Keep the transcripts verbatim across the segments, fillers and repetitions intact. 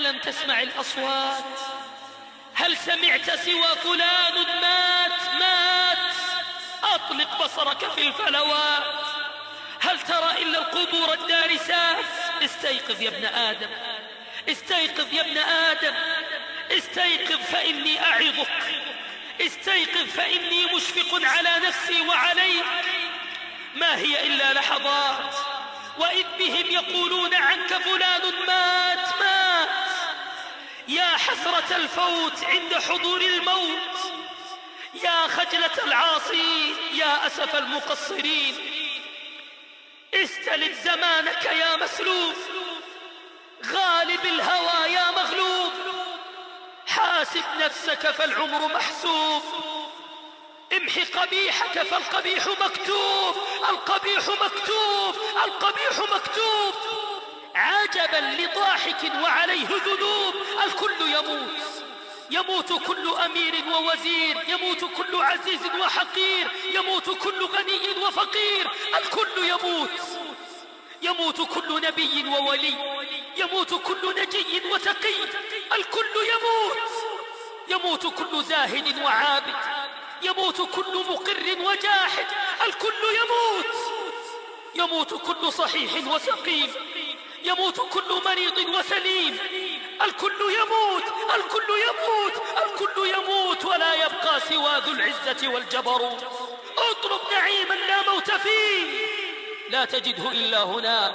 ألم تسمع الأصوات؟ هل سمعت سوى فلان مات مات؟ أطلق بصرك في الفلوات، هل ترى إلا القبور الدارسات؟ استيقظ يا ابن آدم، استيقظ يا ابن آدم، استيقظ فإني أعظك، استيقظ فإني مشفق على نفسي وعليك. ما هي إلا لحظات وإذ بهم يقولون عنك فلان مات مات. يا حسرة الفوت عند حضور الموت، يا خجلة العاصي، يا أسف المقصرين. استلم زمانك يا مسلوب، غالب الهوى يا مغلوب، حاسب نفسك فالعمر محسوب، امحي قبيحك فالقبيح مكتوب، القبيح مكتوب، القبيح مكتوب. عجبا لضاحك وعليه ذنوب، الكل يموت، يموت كل أمير ووزير، يموت كل عزيز وحقير، يموت كل غني وفقير، الكل يموت، يموت كل نبي وولي، يموت كل نجي وتقي، الكل يموت، يموت كل زاهد وعابد، يموت كل مقر وجاحد، الكل يموت، يموت كل صحيح وسقيم، يموت كل مريض وسليم، الكل يموت، الكل يموت، الكل يموت، ولا يبقى سوى ذو العزة والجبروت. اطلب نعيما لا موت فيه، لا تجده إلا هناك،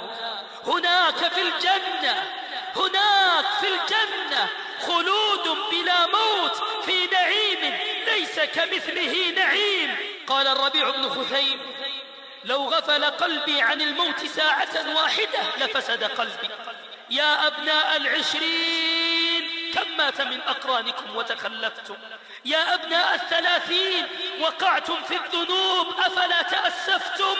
هناك في الجنة، هناك في الجنة خلود بلا موت في نعيم ليس كمثله نعيم. قال الربيع بن خثيم: لو غفل قلبي عن الموت ساعة واحدة لفسد قلبي. يا أبناء العشرين كم مات من أقرانكم وتخلفتم؟ يا أبناء الثلاثين وقعتم في الذنوب أفلا تأسفتم؟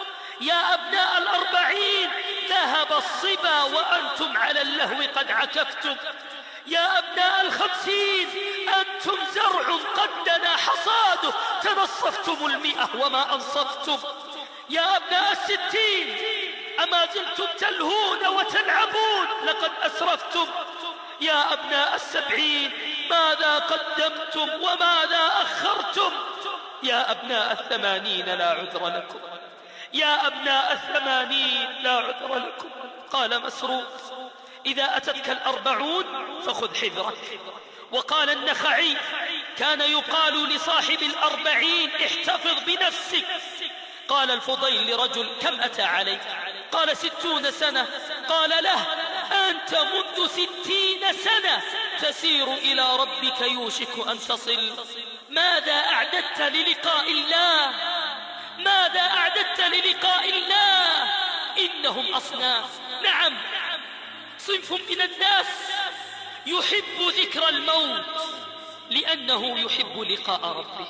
يا أبناء الأربعين ذهب الصبا وأنتم على اللهو قد عكفتم. يا أبناء الخمسين أنتم زرع قد دنا حصاده تنصفتم المئة وما أنصفتم. يا أبناء الستين أما زلتم تلهون وتلعبون لقد أسرفتم. يا أبناء السبعين ماذا قدمتم وماذا أخرتم؟ يا أبناء الثمانين لا عذر لكم، يا أبناء الثمانين لا عذر لكم. قال مسروق: إذا أتتك الأربعون فخذ حذرك. وقال النخعي: كان يقال لصاحب الأربعين احتفظ بنفسك. قال الفضيل لرجل: كم أتى عليك؟ قال: ستون سنة. قال له: أنت منذ ستين سنة تسير إلى ربك يوشك أن تصل. ماذا أعددت للقاء الله؟ ماذا أعددت للقاء الله؟ إنهم أصناف، نعم، صنف من الناس يحب ذكر الموت لأنه يحب لقاء ربه،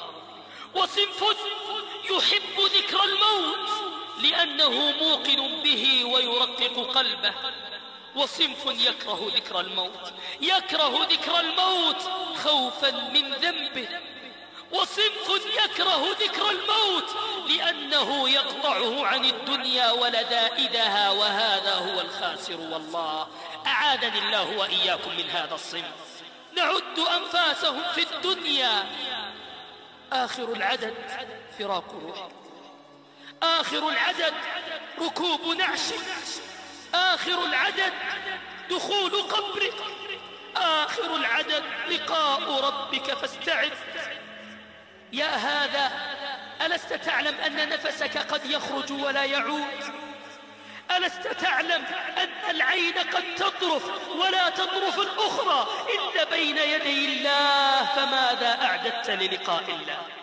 وصنف يحب ذكر الموت لأنه موقن به ويرقق قلبه، وصنف يكره ذكر الموت، يكره ذكر الموت خوفا من ذنبه، وصنف يكره ذكر الموت لأنه يقطعه عن الدنيا ولذائذها، وهذا هو الخاسر والله. أعاذني الله وإياكم من هذا الصنف. نعد أنفاسهم في الدنيا، آخر العدد فراق روح، آخر العدد ركوب نعش، آخر العدد دخول قبرك، آخر العدد لقاء ربك فاستعذ. يا هذا، ألست تعلم أن نفسك قد يخرج ولا يعود؟ ألست تعلم أن العين قد تطرف ولا تطرف الأخرى إلا بين يدي الله؟ فماذا أعددت للقاء الله؟